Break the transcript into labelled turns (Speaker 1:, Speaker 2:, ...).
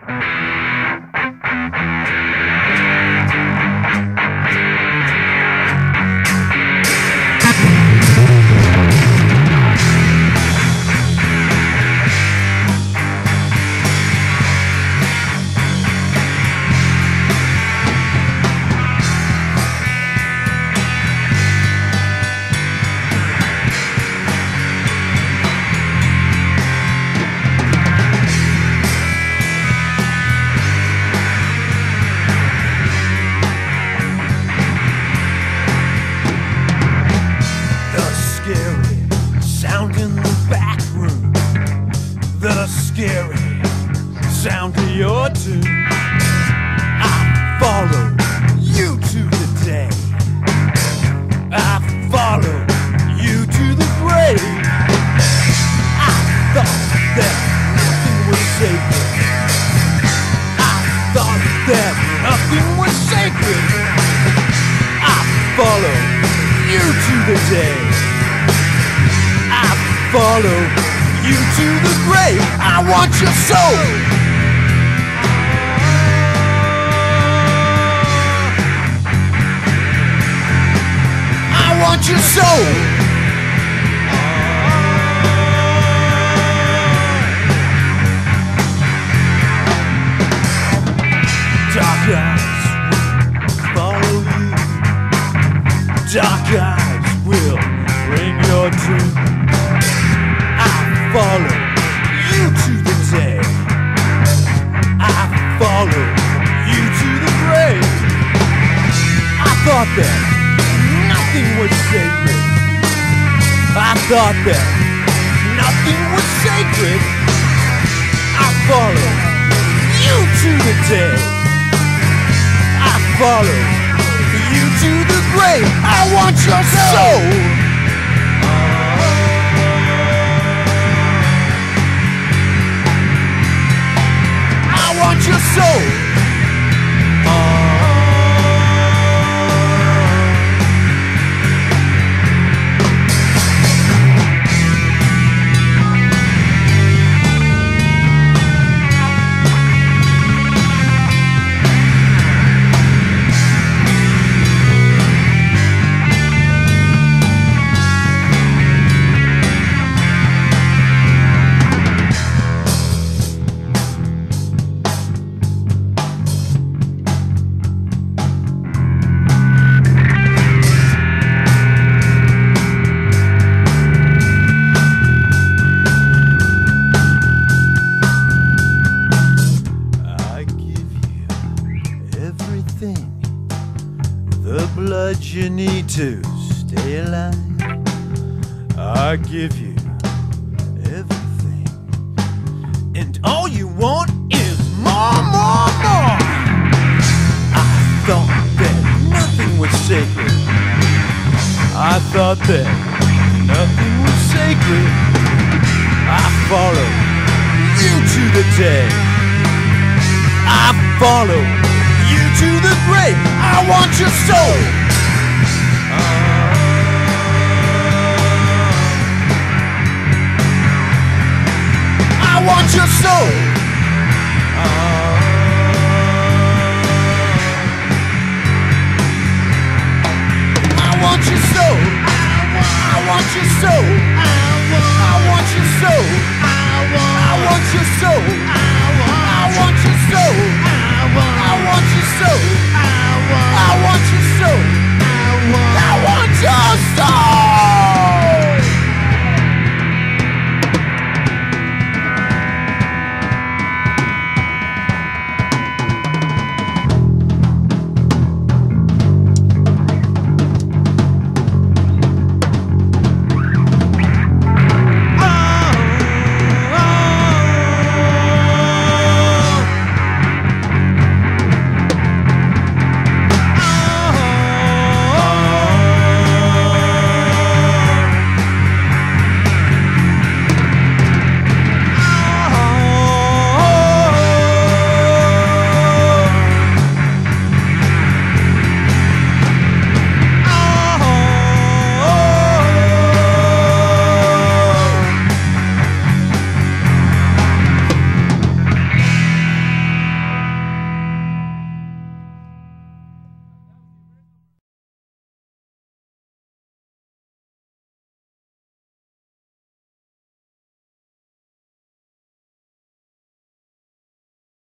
Speaker 1: Sound of your tune, I follow you to the day. I follow you to the grave. I thought that nothing was sacred. I thought that nothing was sacred. I follow you to the day. I follow you to the grave. I want your soul. I want your soul. Dark eyes will follow you. Dark eyes will bring your doom. I follow you to the day. I follow you to the grave. I thought that nothing was sacred. I thought that nothing was sacred. I follow you to the day. I follow you to the grave. I want your soul. I want your soul. The blood you need to stay alive. I give you everything, and all you want is more, more, more. I thought that nothing was sacred. I thought that nothing was sacred. I follow you to the day. I follow you to the grave. I want your soul. I want your soul. I want your soul. I want your soul. I want your soul.